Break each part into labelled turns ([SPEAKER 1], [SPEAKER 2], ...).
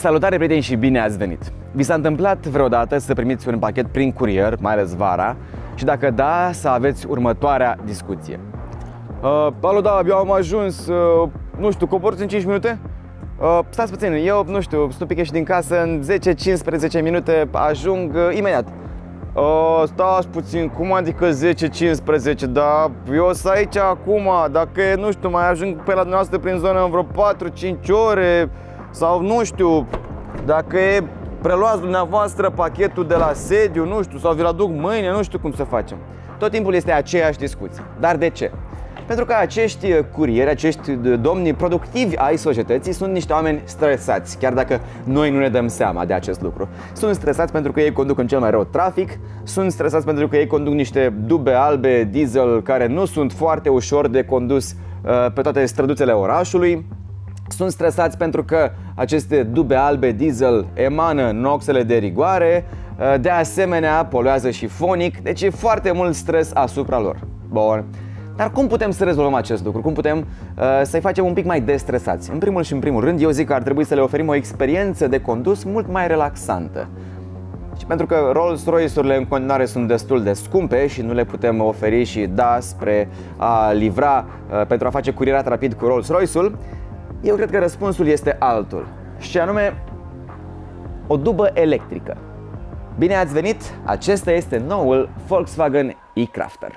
[SPEAKER 1] Salutare, prieteni, și bine ați venit! Vi s-a întâmplat vreodată să primiți un pachet prin curier, mai ales vara, și dacă da, să aveți următoarea discuție? Alo, da, abia am ajuns, nu știu, coborți în 5 minute? Stați puțin, eu, nu știu, stupic ieși din casă, în 10-15 minute ajung imediat. Stați puțin, cum adică 10-15, dar eu sunt aici acum, dacă e, nu știu, mai ajung pe la dumneavoastră prin zonă în vreo 4-5 ore, sau nu știu, dacă e, preluați dumneavoastră pachetul de la sediu, nu știu, sau vi-l aduc mâine, nu știu cum să facem. Tot timpul este aceeași discuție. Dar de ce? Pentru că acești curieri, acești domni productivi ai societății sunt niște oameni stresați, chiar dacă noi nu ne dăm seama de acest lucru. Sunt stresați pentru că ei conduc în cel mai rău trafic, sunt stresați pentru că ei conduc niște dube albe diesel care nu sunt foarte ușor de condus pe toate străduțele orașului. Sunt stresați pentru că aceste dube albe diesel emană noxele de rigoare, de asemenea poluează și fonic, deci e foarte mult stres asupra lor. Bun. Dar cum putem să rezolvăm acest lucru? Cum putem să-i facem un pic mai destresați? În primul și în primul rând, eu zic că ar trebui să le oferim o experiență de condus mult mai relaxantă. Și pentru că Rolls-Royce-urile în continuare sunt destul de scumpe și nu le putem oferi și da spre a livra pentru a face curierat rapid cu Rolls-Royce-ul, eu cred că răspunsul este altul, și anume o dubă electrică. Bine ați venit! Acesta este noul Volkswagen e-Crafter.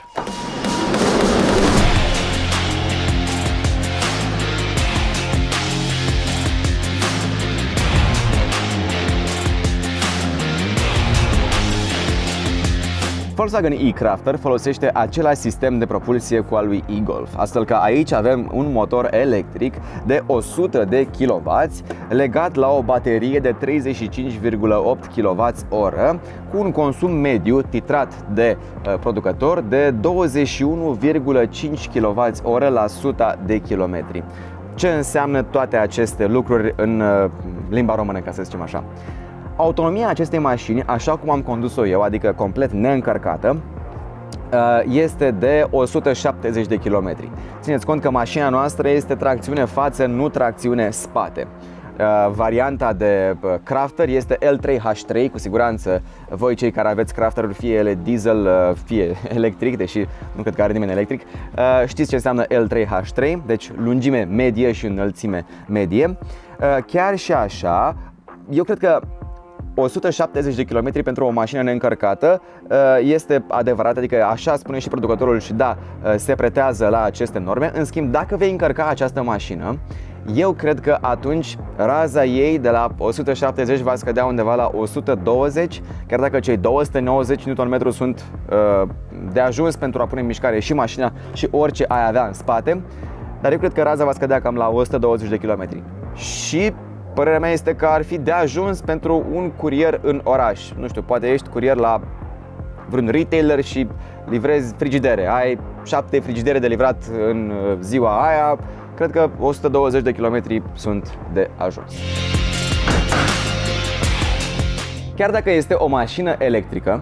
[SPEAKER 1] Volkswagen e-Crafter folosește același sistem de propulsie cu al lui e-Golf, astfel că aici avem un motor electric de 100 de kW legat la o baterie de 35,8 kWh cu un consum mediu titrat de producător de 21,5 kWh la 100 de kilometri. Ce înseamnă toate aceste lucruri în limba română, ca să zicem așa? Autonomia acestei mașini, așa cum am condus-o eu, adică complet neîncărcată, este de 170 de km. Țineți cont că mașina noastră este tracțiune față, nu tracțiune spate. Varianta de Crafter este L3H3, cu siguranță voi cei care aveți Crafter-uri, fie ele diesel, fie electric, deși nu cred că are nimeni electric, știți ce înseamnă L3H3, deci lungime medie și înălțime medie. Chiar și așa, eu cred că 170 de km pentru o mașină neîncărcată este adevărat, adică așa spune și producătorul și da, se pretează la aceste norme. În schimb, dacă vei încărca această mașină, eu cred că atunci raza ei de la 170 va scădea undeva la 120, chiar dacă cei 290 Nm sunt de ajuns pentru a pune în mișcare și mașina și orice ai avea în spate, dar eu cred că raza va scădea cam la 120 de km. Și părerea mea este că ar fi de ajuns pentru un curier în oraș. Nu știu, poate ești curier la vreun retailer și livrezi frigidere. Ai 7 frigidere de livrat în ziua aia. Cred că 120 de km sunt de ajuns. Chiar dacă este o mașină electrică,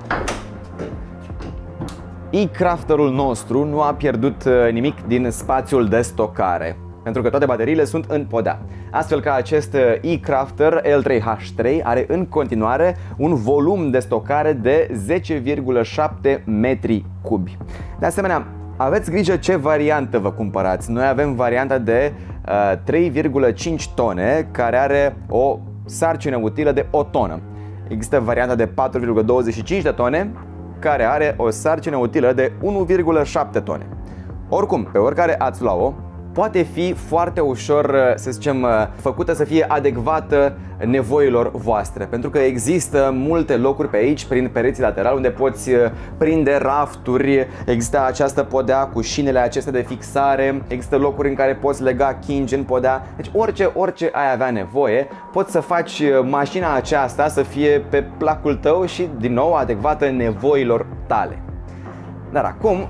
[SPEAKER 1] e-Crafterul nostru nu a pierdut nimic din spațiul de stocare, pentru că toate bateriile sunt în podea. Astfel că acest e-Crafter L3H3 are în continuare un volum de stocare de 10,7 metri cubi. De asemenea, aveți grijă ce variantă vă cumpărați. Noi avem varianta de 3,5 tone, care are o sarcină utilă de o tonă. Există varianta de 4,25 de tone, care are o sarcină utilă de 1,7 tone. Oricum, pe oricare ați lua-o, poate fi foarte ușor, să zicem, făcută să fie adecvată nevoilor voastre, pentru că există multe locuri pe aici, prin pereții laterali, unde poți prinde rafturi, există această podea cu șinele acestea de fixare, există locuri în care poți lega chingi în podea, deci orice ai avea nevoie, poți să faci mașina aceasta să fie pe placul tău și, din nou, adecvată nevoilor tale. Dar acum,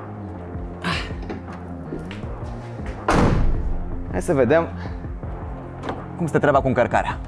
[SPEAKER 1] hai să vedem cum stă treaba cu încărcarea.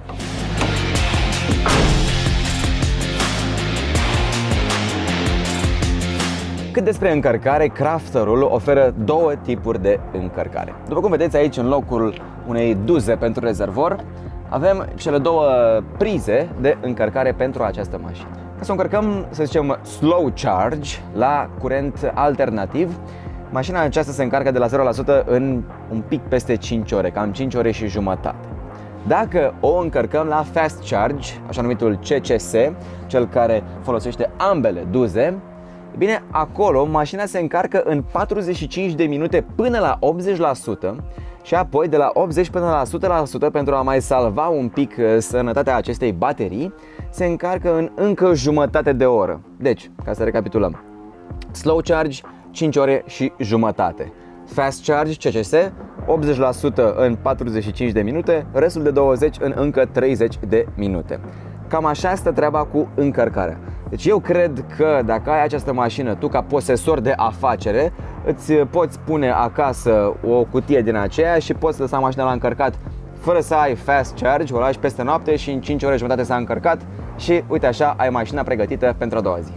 [SPEAKER 1] Cât despre încărcare, Crafterul oferă două tipuri de încărcare. După cum vedeți aici, în locul unei duze pentru rezervor, avem cele două prize de încărcare pentru această mașină. Ca să o încărcăm, să zicem, slow charge la curent alternativ, mașina aceasta se încarcă de la 0% în un pic peste 5 ore, cam 5 ore și jumătate. Dacă o încărcăm la fast charge, așa numitul CCS, cel care folosește ambele duze, bine, acolo mașina se încarcă în 45 de minute până la 80% și apoi de la 80 până la 100% pentru a mai salva un pic sănătatea acestei baterii, se încarcă în încă jumătate de oră. Deci, ca să recapitulăm, slow charge 5 ore și jumătate, fast charge CCS 80% în 45 de minute, restul de 20 în încă 30 de minute. Cam așa stă treaba cu încărcarea. Deci eu cred că dacă ai această mașină, tu ca posesor de afacere, îți poți pune acasă o cutie din aceea și poți lăsa mașina la încărcat fără să ai fast charge, o lași peste noapte și în 5 ore jumătate s-a încărcat și uite așa ai mașina pregătită pentru a doua zi.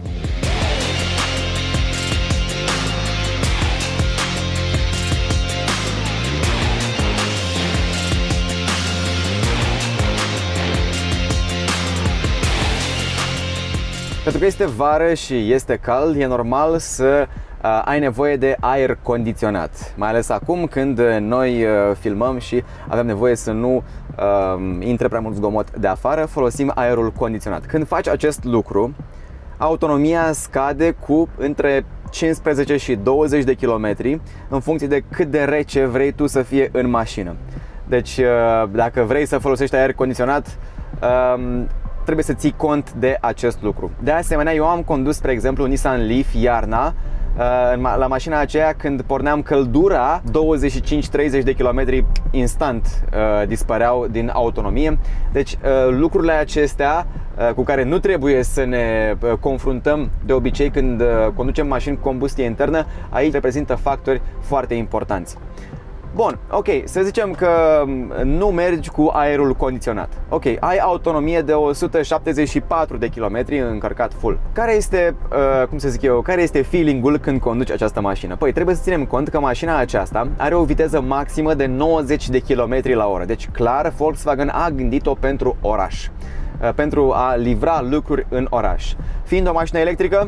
[SPEAKER 1] Pentru că este vară și este cald, e normal să ai nevoie de aer condiționat. Mai ales acum când noi filmăm și avem nevoie să nu intre prea mult zgomot de afară, folosim aerul condiționat. Când faci acest lucru, autonomia scade cu între 15 și 20 de kilometri în funcție de cât de rece vrei tu să fie în mașină. Deci dacă vrei să folosești aer condiționat, trebuie să ții cont de acest lucru. De asemenea, eu am condus, spre exemplu, un Nissan Leaf iarna. La mașina aceea, când porneam căldura, 25-30 de kilometri instant dispăreau din autonomie. Deci lucrurile acestea cu care nu trebuie să ne confruntăm de obicei când conducem mașini cu combustie internă, aici reprezintă factori foarte importanți. Bun, ok, să zicem că nu mergi cu aerul condiționat. Ok, ai autonomie de 174 de kilometri încărcat full. Care este, care este feeling-ul când conduci această mașină? Păi trebuie să ținem cont că mașina aceasta are o viteză maximă de 90 de km la oră. Deci clar, Volkswagen a gândit-o pentru oraș, pentru a livra lucruri în oraș. Fiind o mașină electrică,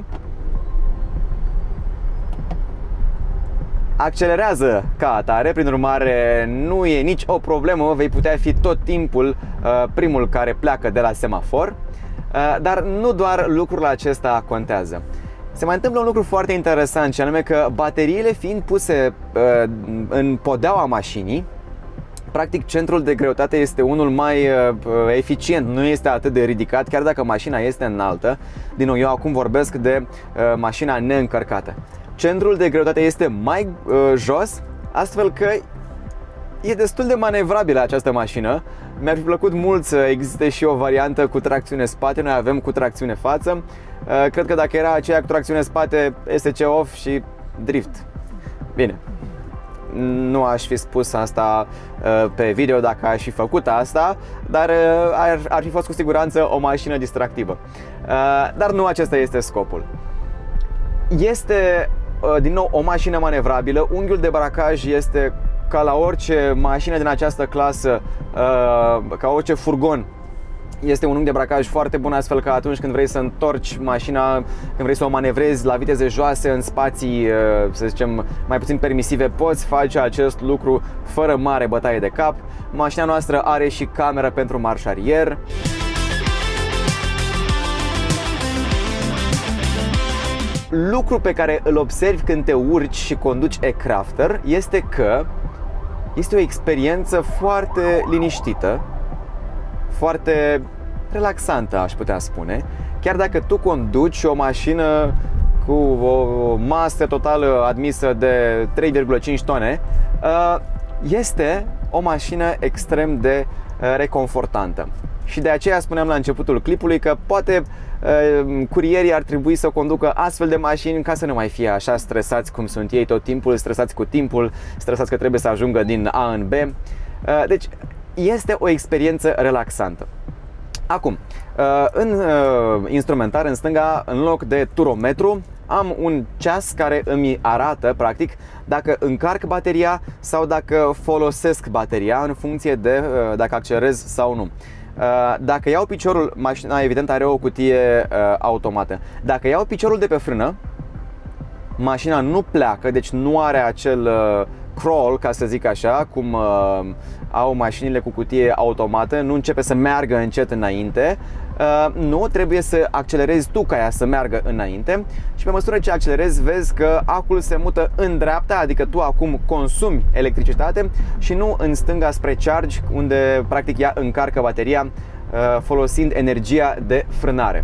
[SPEAKER 1] accelerează ca atare, prin urmare nu e nici o problemă, vei putea fi tot timpul primul care pleacă de la semafor. Dar nu doar lucrul acesta contează. Se mai întâmplă un lucru foarte interesant, și anume că bateriile fiind puse în podeaua mașinii, practic centrul de greutate este unul mai eficient, nu este atât de ridicat, chiar dacă mașina este înaltă. Din nou, eu acum vorbesc de mașina neîncărcată. Centrul de greutate este mai jos, astfel că e destul de manevrabilă această mașină. Mi-ar fi plăcut mult să existe și o variantă cu tracțiune spate, noi avem cu tracțiune față. Cred că dacă era aceea cu tracțiune spate, SC off și drift. Bine, nu aș fi spus asta pe video dacă aș fi făcut asta, dar ar fi fost cu siguranță o mașină distractivă. Dar nu acesta este scopul. Este din nou o mașină manevrabilă, unghiul de bracaj este ca la orice mașină din această clasă, ca orice furgon. Este un unghi de bracaj foarte bun, astfel că atunci când vrei să întorci mașina, când vrei să o manevrezi la viteze joase în spații, să zicem, mai puțin permisive, poți face acest lucru fără mare bătaie de cap. Mașina noastră are și cameră pentru marș arier. Lucru pe care îl observi când te urci și conduci e-Crafter este că este o experiență foarte liniștită, foarte relaxantă, aș putea spune. Chiar dacă tu conduci o mașină cu o masă totală admisă de 3,5 tone, este o mașină extrem de reconfortantă. Și de aceea spuneam la începutul clipului că poate curierii ar trebui să conducă astfel de mașini ca să nu mai fie așa stresați cum sunt ei tot timpul, stresați cu timpul, stresați că trebuie să ajungă din A în B. Deci este o experiență relaxantă. Acum, în instrumentar, în stânga, în loc de turometru, am un ceas care îmi arată, practic, dacă încarc bateria sau dacă folosesc bateria în funcție de dacă accelerez sau nu. Dacă iau piciorul, mașina evident are o cutie automată. Dacă iau piciorul de pe frână, mașina nu pleacă, deci nu are acel crawl, ca să zic așa, cum au mașinile cu cutie automată, nu începe să meargă încet înainte. Nu, trebuie să accelerezi tu ca ea să meargă înainte și pe măsură ce accelerezi vezi că acul se mută în dreapta, adică tu acum consumi electricitate și nu în stânga spre charge, unde practic ea încarcă bateria folosind energia de frânare.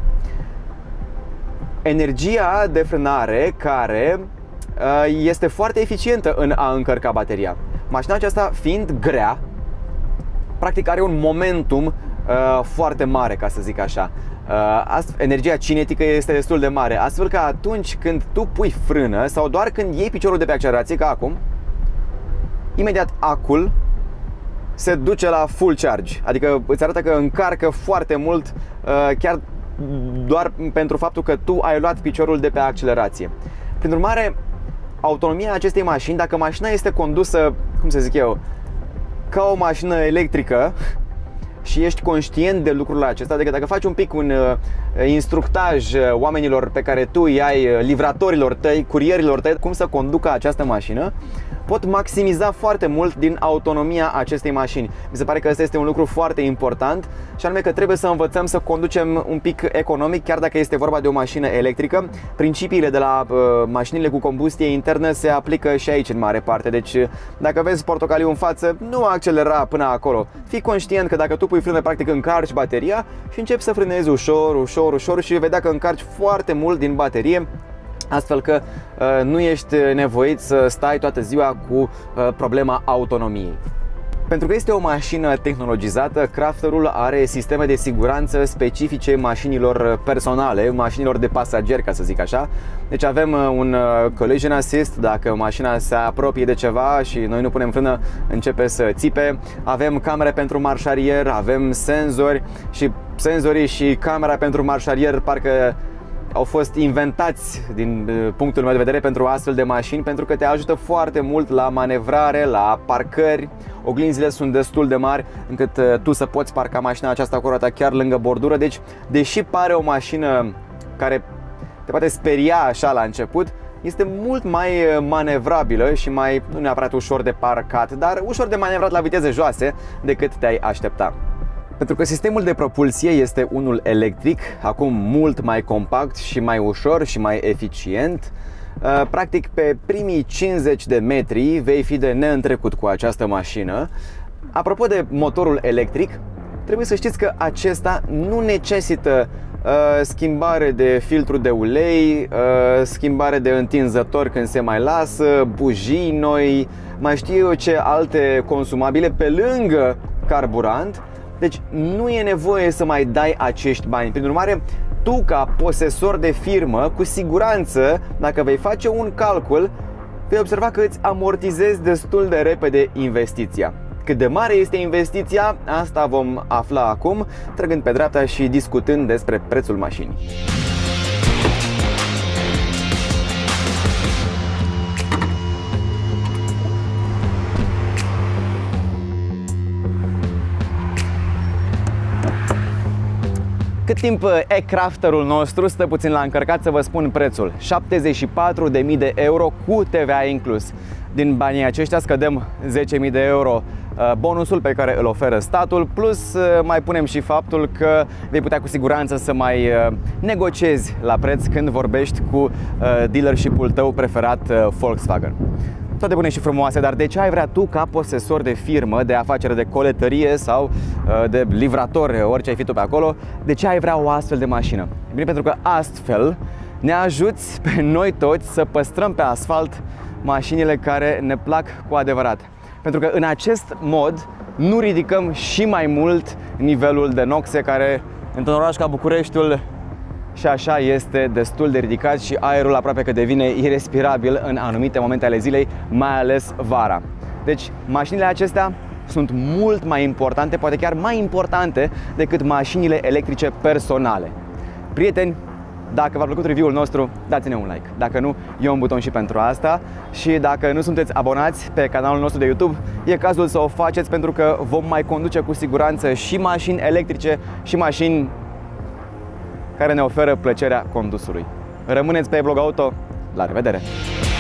[SPEAKER 1] Energia de frânare care este foarte eficientă în a încărca bateria. Mașina aceasta fiind grea, practic are un momentum foarte mare, ca să zic așa. Energia cinetică este destul de mare, astfel că atunci când tu pui frână sau doar când iei piciorul de pe accelerație, ca acum, imediat acul se duce la full charge, adică îți arată că încarcă foarte mult, chiar doar pentru faptul că tu ai luat piciorul de pe accelerație. Prin urmare, autonomia acestei mașini, dacă mașina este condusă, cum să zic eu, ca o mașină electrică și ești conștient de lucrurile acestea, adică dacă faci un pic un instructaj oamenilor pe care tu îi ai, livratorilor tăi, curierilor tăi, cum să conducă această mașină, pot maximiza foarte mult din autonomia acestei mașini. Mi se pare că ăsta este un lucru foarte important și anume că trebuie să învățăm să conducem un pic economic, chiar dacă este vorba de o mașină electrică. Principiile de la mașinile cu combustie internă se aplică și aici în mare parte. Deci dacă vezi portocaliu în față, nu accelera până acolo. Fii conștient că dacă tu pui frână, practic încarci bateria și începi să frânezi ușor, ușor, ușor și vei vedea că încarci foarte mult din baterie, astfel că nu ești nevoit să stai toată ziua cu problema autonomiei. Pentru că este o mașină tehnologizată, Crafterul are sisteme de siguranță specifice mașinilor personale, mașinilor de pasageri, ca să zic așa. Deci avem un collision assist, dacă mașina se apropie de ceva și noi nu punem frână, începe să țipe. Avem camere pentru marșarier, avem senzori și senzorii și camera pentru marșarier parcă au fost inventați din punctul meu de vedere pentru astfel de mașini, pentru că te ajută foarte mult la manevrare, la parcări. Oglinzile sunt destul de mari încât tu să poți parca mașina aceasta cu roata chiar lângă bordură. Deci, deși pare o mașină care te poate speria așa la început, este mult mai manevrabilă și mai, nu neapărat ușor de parcat, dar ușor de manevrat la viteze joase decât te-ai aștepta. Pentru că sistemul de propulsie este unul electric, acum mult mai compact și mai ușor și mai eficient. Practic pe primii 50 de metri vei fi de neîntrecut cu această mașină. Apropo de motorul electric, trebuie să știți că acesta nu necesită schimbare de filtru de ulei, schimbare de întinzător când se mai lasă, bujii noi, mai știu eu ce alte consumabile pe lângă carburant. Deci nu e nevoie să mai dai acești bani. Prin urmare, tu ca posesor de firmă, cu siguranță, dacă vei face un calcul, vei observa că îți amortizezi destul de repede investiția. Cât de mare este investiția, asta vom afla acum, trăgând pe dreapta și discutând despre prețul mașinii. Cât timp e-Crafterul nostru stă puțin la încărcat, să vă spun prețul: 74.000 de euro cu TVA inclus. Din banii aceștia scădem 10.000 de euro bonusul pe care îl oferă statul, plus mai punem și faptul că vei putea cu siguranță să mai negociezi la preț când vorbești cu dealership-ul tău preferat Volkswagen. Toate bune și frumoase, dar de ce ai vrea tu, ca posesor de firmă, de afacere, de coletărie sau de livrator, orice ai fi tu pe acolo, de ce ai vrea o astfel de mașină? Bine, pentru că astfel ne ajuți pe noi toți să păstrăm pe asfalt mașinile care ne plac cu adevărat. Pentru că în acest mod nu ridicăm și mai mult nivelul de noxe, care într-un oraș ca Bucureștiul și așa este destul de ridicat și aerul aproape că devine irespirabil în anumite momente ale zilei, mai ales vara. Deci mașinile acestea sunt mult mai importante, poate chiar mai importante decât mașinile electrice personale. Prieteni, Dacă v-a plăcut review-ul nostru, dați-ne un like. Dacă nu, e un buton și pentru asta. Și dacă nu sunteți abonați pe canalul nostru de YouTube, e cazul să o faceți, pentru că vom mai conduce cu siguranță și mașini electrice și mașini care ne oferă plăcerea condusului. Rămâneți pe Blog Auto, la revedere!